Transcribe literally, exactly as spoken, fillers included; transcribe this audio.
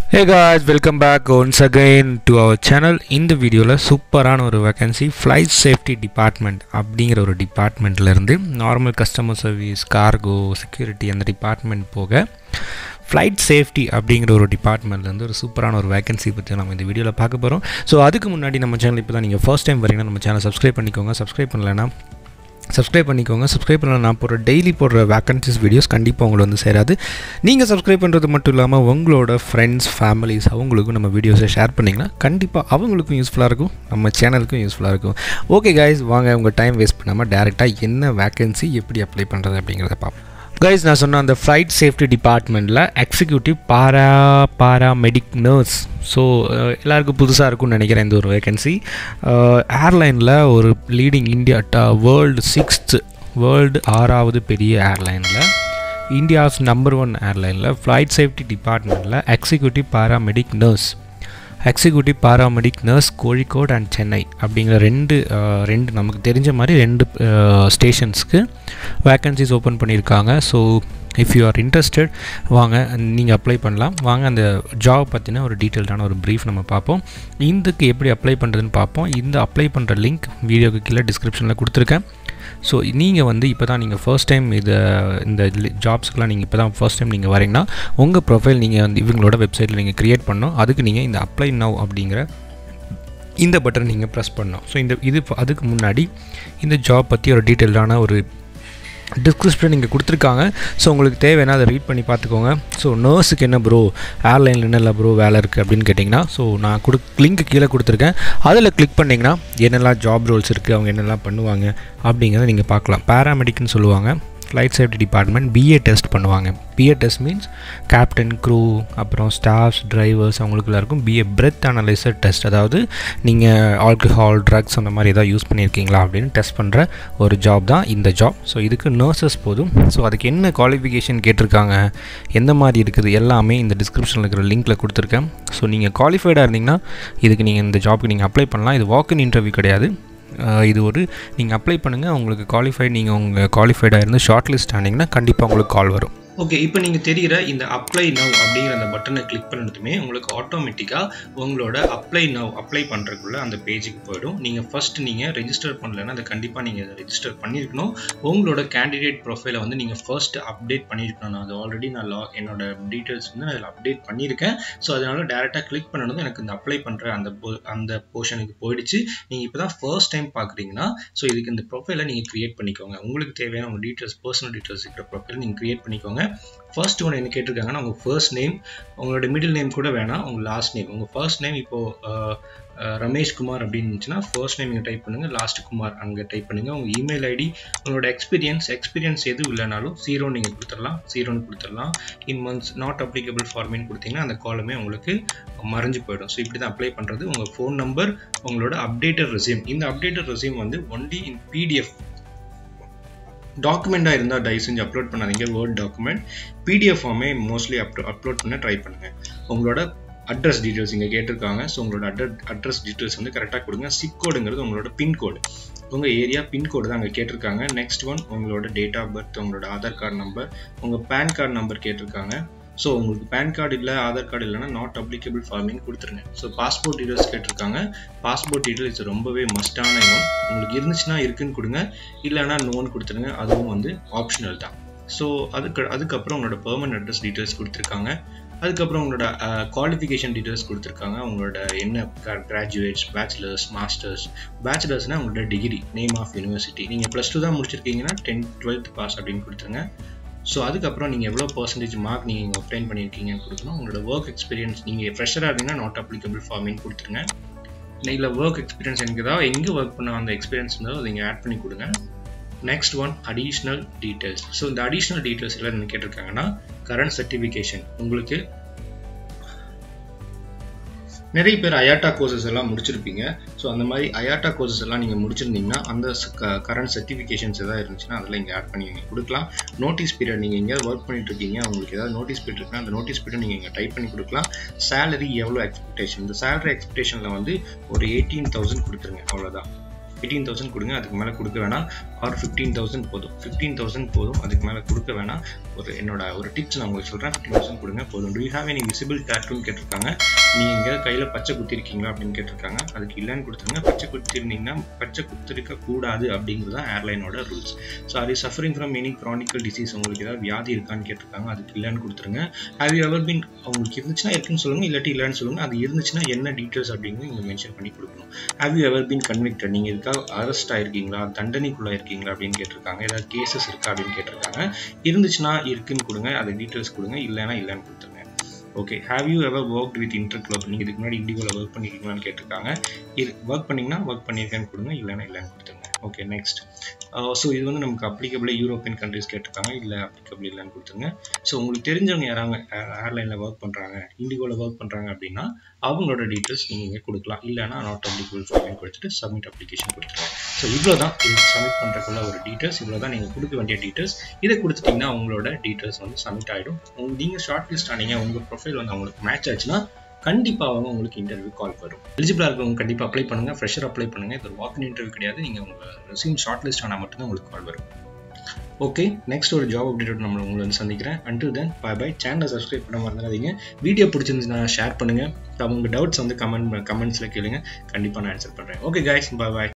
Hey guys, welcome back once again to our channel. In the video la சூப்பரான ஒரு vacancy flight safety department அப்படிங்கற ஒரு டிபார்ட்மென்ட்ல இருந்து normal customer service, cargo, security அந்த department போக flight safety அப்படிங்கற ஒரு டிபார்ட்மென்ட்ல இருந்து ஒரு சூப்பரான ஒரு vacancy பத்தி நாம இந்த வீடியோல பார்க்க போறோம். சோ அதுக்கு முன்னாடி நம்ம சேனல் இப்போதான் நீங்க first time வரீங்கன்னா நம்ம சேனலை subscribe பண்ணிக்கோங்க. subscribe பண்ணலனா subscribe பண்ணிக்கோங்க. subscribe பண்ணா நான் போற டெய்லி போடுற vacancies வீடியோஸ் கண்டிப்பா உங்களுக்கு வந்து சேராது. நீங்க subscribe பண்றது மட்டும் இல்லாம உங்களோட friends, families அவங்களுக்கு நம்ம வீடியோஸை ஷேர் பண்ணீங்கன்னா கண்டிப்பா அவங்களுக்கும் யூஸ்ஃபுல்லா இருக்கும், நம்ம சேனலுக்கும் யூஸ்ஃபுல்லா இருக்கும். ஓகே गाइस, வாங்க உங்க டைம் வேஸ்ட் பண்ணாம டைரக்ட்டா என்ன vacancy எப்படி அப்ளை பண்றது அப்படிங்கறத பாப்போம். Guys, நான் சொன்ன அந்த flight safety departmentல executive para paramedic nurse. So எல்லாருக்கும் புதுசாக இருக்கும்னு நினைக்கிறேன் இந்த ஒரு வேகன்சி. ஏர்லைனில் ஒரு லீடிங் இந்தியா டா வேர்ல்டு சிக்ஸ்த் வேர்ல்டு ஆறாவது பெரிய ஏர்லைனில், இந்தியாஸ் நம்பர் ஒன் ஏர்லைனில் ஃப்ளைட் சேஃப்டி டிபார்ட்மெண்ட்டில் executive paramedic nurse executive paramedic nurse Kozhikode and Chennai அப்படிங்கிற ரெண்டு ரெண்டு நமக்கு தெரிஞ்ச மாதிரி ரெண்டு ஸ்டேஷன்ஸ்க்கு வேக்கன்சிஸ் ஓப்பன் பண்ணியிருக்காங்க. So if you are interested வாங்க நீங்கள் அப்ளை பண்ணலாம். வாங்க அந்த ஜாப் பற்றின ஒரு டீட்டெயில்டான ஒரு ப்ரீஃப் நம்ம பார்ப்போம். இதுக்கு எப்படி அப்ளை பண்ணுறதுன்னு பார்ப்போம். இந்த அப்ளை பண்ணுற லிங்க் வீடியோக்கு கீழே டிஸ்கிரிப்ஷனில் கொடுத்துருக்கேன். ஸோ நீங்கள் வந்து இப்போ தான் நீங்கள் ஃபர்ஸ்ட் டைம் இதை இந்த ஜாப்ஸ்க்கெலாம் நீங்கள் இப்போ தான் ஃபர்ஸ்ட் டைம் நீங்கள் வரீங்கன்னா உங்கள் ப்ரொஃபைல் நீங்கள் வந்து இவங்களோட வெப்சைட்டில் நீங்கள் க்ரியேட் பண்ணணும். அதுக்கு நீங்கள் இந்த அப்ளை நவ் அப்படிங்கிற இந்த பட்டன் நீங்கள் ப்ரெஸ் பண்ணணும். ஸோ இந்த இது அதுக்கு முன்னாடி இந்த ஜாப் பற்றி ஒரு டீட்டெயில்டான ஒரு டிஸ்கிரிப்ஷன் நீங்கள் கொடுத்துருக்காங்க. ஸோ உங்களுக்கு தேவைன்னா அதை ரீட் பண்ணி பார்த்துக்கோங்க. ஸோ நர்ஸுக்கு என்ன ப்ரோ, ஏர்லைனில் என்னெல்லாம் ப்ரோ வேலை இருக்குது அப்படின்னு கேட்டிங்கன்னா, ஸோ நான் கொடு லிங்க்கு கீழே கொடுத்துருக்கேன். அதில் கிளிக் பண்ணிங்கன்னா என்னெல்லாம் ஜாப் ரோல்ஸ் இருக்குது, அவங்க என்னெல்லாம் பண்ணுவாங்க அப்படிங்கிறத நீங்கள் பார்க்கலாம். பேராமெடிக்னு சொல்லுவாங்க. Flight safety department BA test பண்ணுவாங்க. BA test means captain, crew, அப்புறம் ஸ்டாஃப்ஸ், டிரைவர்ஸ் அவங்களுக்கு எல்லாருக்கும் பிஏ பிரெத் அனலைசர் டெஸ்ட், அதாவது நீங்கள் ஆல்கஹால், ட்ரக்ஸ் அந்த மாதிரி எதாவது யூஸ் பண்ணியிருக்கீங்களா அப்படின்னு டெஸ்ட் பண்ணுற ஒரு ஜாப் தான் இந்த ஜாப். ஸோ இதுக்கு நர்சஸ் போதும். ஸோ அதுக்கு என்ன குவாலிஃபிகேஷன் கேட்டிருக்காங்க, எந்த மாதிரி இருக்குது எல்லாமே இந்த டிஸ்கிரிப்ஷனில் இருக்கிற லிங்க்கில் கொடுத்துருக்கேன். ஸோ நீங்கள் குவாலிஃபைடாக இருந்தீங்கன்னா இதுக்கு நீங்கள் இந்த ஜாப்புக்கு நீங்கள் அப்ளை பண்ணலாம். இது வாக்-இன் இன்டர்வியூ கிடையாது. இது ஒரு நீங்கள் அப்ளை பண்ணுங்கள். உங்களுக்கு குவாலிஃபைட், நீங்கள் உங்கள் குவாலிஃபைடாக இருந்து ஷார்ட் லிஸ்ட் ஆனீங்கன்னா கண்டிப்பாக உங்களுக்கு கால் வரும். ஓகே, இப்போ நீங்கள் தெரிகிற இந்த அப்ளை நவ் அப்படிங்கிற அந்த பட்டனை கிளிக் பண்ணதுமே உங்களுக்கு ஆட்டோமேட்டிக்காக உங்களோட அப்ளை நவ் அப்ளை பண்ணுறதுக்குள்ள அந்த பேஜுக்கு போய்டும். நீங்கள் ஃபர்ஸ்ட் நீங்கள் ரெஜிஸ்டர் பண்ணலைன்னா அதை கண்டிப்பாக நீங்கள் ரெஜிஸ்டர் பண்ணியிருக்கணும். உங்களோட கேண்டிடேட் ப்ரொஃபைலை வந்து நீங்கள் ஃபர்ஸ்ட் அப்டேட் பண்ணியிருக்கணும். நான் அது ஆல்ரெடி நான் லா என்னோட டீட்டெயில்ஸ் வந்து நான் அதில் அப்டேட் பண்ணியிருக்கேன். ஸோ அதனால் டேரெக்டாக கிளிக் பண்ணணும். எனக்கு இந்த அப்ளை பண்ணுற அந்த அந்த போர்ஷனுக்கு போயிடுச்சு. நீங்கள் இப்போ தான் ஃபர்ஸ்ட் டைம் பார்க்குறீங்கன்னா ஸோ இதுக்கு இந்த ப்ரொஃபைலை நீங்கள் க்ரியேட் பண்ணிக்கோங்க. உங்களுக்கு தேவையான உங்கள் டீட்டெயில்ஸ், பர்சனல் டீட்டெயில்ஸ் இருக்கிற ப்ரொஃபைல் நீங்கள் க்ரியேட் பண்ணிக்கோங்க. ஃபர்ஸ்ட் ஒன்று என்ன கேட்டிருக்காங்கன்னா உங்கள் ஃபர்ஸ்ட் நேம், உங்களோட மிடில் நேம் கூட வேணாம், உங்கள் லாஸ்ட் நேம். உங்கள் ஃபர்ஸ்ட் நேம் இப்போது ரமேஷ் குமார் அப்படின்னு இருந்துச்சுன்னா ஃபர்ஸ்ட் நேம் நீங்கள் டைப் பண்ணுங்கள், லாஸ்ட் குமார் அங்கே டைப் பண்ணுங்கள். உங்கள் இமெயில் ஐடி, உங்களோட எக்ஸ்பீரியன்ஸ் எக்ஸ்பீரியன்ஸ் எதுவும் இல்லைனாலும் ஜீரோ நீங்கள் கொடுத்துடலாம், ஜீரோன்னு கொடுத்துடலாம். இன் மந்த்ஸ் நாட் அப்ளிகபிள் ஃபார்மின்னு கொடுத்தீங்கன்னா அந்த காலமே உங்களுக்கு மறைஞ்சு போயிடும். ஸோ இப்படி தான் அப்ளை பண்ணுறது. உங்கள் ஃபோன் நம்பர், உங்களோட அப்டேட்டட் ரெஸ்யூம். இந்த அப்டேட்டட் ரெஸ்யூம் வந்து ஒன்லி இன் பிடிஎஃப் டாக்குமெண்ட்டாக இருந்தால் தயவு செஞ்சு அப்லோட் பண்ணாதீங்க. வேர்ட் டாக்குமெண்ட், பிடிஎஃப் ஃபார்மே மோஸ்ட்லி அப்லோ அப்லோட் பண்ண ட்ரை பண்ணுங்கள். உங்களோட அட்ரஸ் டீட்டெயில்ஸ் இங்கே கேட்டிருக்காங்க. ஸோ உங்களோட அட்ரஸ் அட்ரஸ் டீட்டெயில்ஸ் வந்து கரெக்டாக கொடுங்க. சிப் கோடுங்கிறது உங்களோட பின்கோடு, உங்கள் ஏரியா பின்கோடு தான் அங்கே கேட்டிருக்காங்க. நெக்ஸ்ட் ஒன் உங்களோட டேட் ஆஃப் பர்த், உங்களோட ஆதார் கார்டு நம்பர், உங்கள் பேன் கார்டு நம்பர் கேட்டிருக்காங்க. ஸோ உங்களுக்கு பேன் கார்டு இல்லை, ஆதார் கார்டு இல்லைனா நாட் அப்ளிகபிள் ஃபார்மிங் கொடுத்துருங்க. ஸோ பாஸ்போர்ட் டீட்டெயில்ஸ் கேட்டிருக்காங்க. பாஸ்போர்ட் டீட்டெயில்ஸ் ரொம்பவே மஸ்டான ஒன். உங்களுக்கு இருந்துச்சுன்னா இருக்குன்னு கொடுங்க, இல்லைனா நோன்னு கொடுத்துருங்க. அதுவும் வந்து ஆப்ஷனல் தான். ஸோ அதுக்கு அதுக்கப்புறம் உங்களோட பெர்மனன்ட் அட்ரஸ் டீட்டெயில்ஸ் கொடுத்துருக்காங்க. அதுக்கப்புறம் உங்களோட குவாலிஃபிகேஷன் டீட்டெயில்ஸ் கொடுத்துருக்காங்க. உங்களோட என்ன கிராஜுவேட்ஸ், பேச்சுலர்ஸ், மாஸ்டர்ஸ். பேச்சுலர்ஸ்னால் உங்களோட டிகிரி, நேம் ஆஃப் யூனிவர்சிட்டி. நீங்கள் ப்ளஸ் டூ தான் முடிச்சிருக்கீங்கன்னா டென்த் டுவெல்த் பாஸ் அப்படின்னு கொடுத்துருங்க. ஸோ அதுக்கப்புறம் நீங்கள் எவ்வளோ பர்சன்டேஜ் மார்க் நீங்கள் இங்கே அப்ளைன் பண்ணியிருக்கீங்கன்னு கொடுக்கணும். உங்களோட ஒர்க் எக்ஸ்பீரியன்ஸ், நீங்கள் ஃப்ரெஷராக இருந்தீங்கன்னா நாட் அப்ளிகபிள் ஃபார்மின்னு கொடுத்துருங்க. இல்லை ஒர்க் எக்ஸ்பீரியன்ஸ் எனக்கு ஏதாவது எங்கே ஒர்க் பண்ண அந்த எக்ஸ்பீரியன்ஸ் இருந்தாலும் அதை நீங்கள் ஆட் பண்ணி கொடுங்க. Next one additional details. So இந்த அடிஷ்னல் டீட்டெயில்ஸ் எல்லாம் என்ன கேட்டிருக்காங்கன்னா கரண்ட் சர்டிஃபிகேஷன். உங்களுக்கு நிறைய பேர் அயாட்டா கோர்சஸ் எல்லாம் முடிச்சிருப்பீங்க. ஸோ அந்த மாதிரி அயாட்டா கோர்சஸ் எல்லாம் நீங்கள் முடிச்சிருந்தீங்கன்னா அந்த கரண்ட் சர்டிஃபிகேஷன்ஸ் எதாவது இருந்துச்சுன்னா அதில் இங்கே ஆட் பண்ணி நீங்கள் கொடுக்கலாம். நோட்டீஸ் பீரியட், நீங்கள் எங்கேயாவது ஒர்க் பண்ணிட்டு இருக்கீங்க, உங்களுக்கு ஏதாவது நோட்டீஸ் பீரியட் இருக்குன்னா அந்த நோட்டீஸ் பீரியட் நீங்கள் இங்கே டைப் பண்ணி கொடுக்கலாம். சேலரி எவ்வளோ எக்ஸ்பெக்டேஷன், இந்த சேலரி எக்ஸ்பெக்டேஷனில் வந்து ஒரு எயிட்டீன் தௌசண்ட் கொடுத்துருங்க, அவ்வளோதான். எயிட்டீன் தௌசண்ட் கொடுங்க, அதுக்கு மேலே கொடுக்க வேணாம். ஆர் ஃபிஃப்டீன் தௌசண்ட் போதும் ஃபிஃப்டீன் தௌசண்ட் போதும் அதுக்கு மேலே கொடுக்க வேணாம். ஒரு என்னோட ஒரு டிப்ஸ் நான் உங்களுக்கு சொல்கிறேன். ஃபிஃப்டீன் தௌசண்ட் கொடுங்க போதும். Do you have any visible டேட்டூன்னு கேட்டிருக்காங்க. நீங்கள் எங்கே கையில் பச்சை குத்திருக்கீங்களா அப்படின்னு கேட்டிருக்காங்க. அதுக்கு இல்லைன்னு கொடுத்துருங்க. பச்சை குத்திருந்தீங்கன்னா பச்சை குத்திருக்க கூடாது அப்படிங்கிறது தான் ஏர்லைனோட rules. So are you suffering from any chronical disease, உங்களுக்கு ஏதாவது வியாதி இருக்கான்னு கேட்டிருக்காங்க. அதுக்கு இல்லைன்னு கொடுத்துருங்க. ஹேவ் யூ எவர் பீன், உங்களுக்கு இருந்துச்சுன்னா இருக்குன்னு சொல்லுங்கள், இல்லாட்டி இல்லைன்னு சொல்லுங்கள். அது இருந்துச்சுன்னா என்ன டீட்டெயில்ஸ் அப்படிங்கிறது நீங்கள் மென்ஷன் பண்ணி கொடுக்கணும். Have you ever been convicted, நீங்கள் இதுக்காக அரெஸ்ட் ஆயிருக்கீங்களா, தண்டனைக்குள்ளே இருக்கீங்களா அப்படின்னு கேட்டிருக்காங்க. ஏதாவது கேசஸ் இருக்கா அப்படின்னு கேட்டிருக்காங்க. இருந்துச்சுன்னா இருக்குன்னு கொடுங்க, அது டீட்டெயில்ஸ் கொடுங்க. இல்லைன்னா இல்லைன்னு கொடுத்துருங்க. Okay. Have you ever work with inter club, நீங்கள் இதுக்கு முன்னாடி இண்டிகோவில் ஒர்க் பண்ணிருக்கீங்களான்னு கேட்டிருக்காங்க. இது ஒர்க் பண்ணிங்கன்னா ஒர்க் பண்ணியிருக்கேன்னு கொடுங்க, இல்லைன்னா இல்லைன்னு கொடுத்துருங்க. Okay next. ஸோ இது வந்து நமக்கு அப்ளிகபிள் யூரோப்பியன் கண்ட்ரிஸ் கேட்டிருக்காங்க. இல்லை அப்ளிகபிள் இல்லைன்னு கொடுத்துருங்க. ஸோ உங்களுக்கு தெரிஞ்சவங்க யாராங்க ஏர்லைனில் ஒர்க் பண்ணுறாங்க, இண்டிகோவில் ஒர்க் பண்ணுறாங்க அப்படின்னா அவங்களோட டீட்டெயில்ஸ் நீங்கள் இங்கே கொடுக்கலாம். இல்லைனா நாட் அப்ளிகபிள் அப்படின்னு கொடுத்துட்டு சப்மிட் அப்ளிகேஷன் கொடுத்துருங்க. ஸோ இவ்வளோ தான் இது சப்மிட் பண்ணுறதுக்குள்ள ஒரு டீட்டெயில்ஸ். இவ்வளோ தான் நீங்கள் கொடுக்க வேண்டிய டீட்டெயில்ஸ். இதை கொடுத்துட்டிங்கன்னா உங்களோட டீட்டெயில்ஸ் வந்து சப்மிட் ஆகிடும். உங்க நீங்கள் ஷார்ட் லிஸ்ட் ஆனீங்க, உங்கள் ப்ரொஃபைல் வந்து அவங்களுக்கு மேட்ச் ஆச்சுன்னா கண்டிப்பாக அவங்க உங்களுக்கு இன்டர்வியூ கால் வரும். எலிஜிபிளாக இருக்கிறவங்க கண்டிப்பாக அப்ளை பண்ணுங்கள். ஃப்ரெஷர் அப்ளை பண்ணுங்கள். இது ஒரு வாக்கின் இன்டர்வியூ கிடையாது. நீங்கள் உங்கள் ரெஸ்யூம் ஷார்ட் லிஸ்ட் ஆனால் மட்டும்தான் உங்களுக்கு கால் வரும். ஓகே, நெக்ஸ்ட் ஒரு ஜாப் அப்டேட் நம்ம உங்களை வந்து சந்திக்கிறேன். Until then bye bye. சேனலை சப்ஸ்கிரைப் பண்ண மறந்துடாதீங்க. வீடியோ பிடிச்சிருந்துச்சுன்னா ஷேர் பண்ணுங்கள். உங்கள் டவுட்ஸ் வந்து கமெண்ட் கமெண்ட்ஸில் கேளுங்க. கண்டிப்பாக நான் ஆன்சர் பண்ணுறேன். Okay guys, bye by.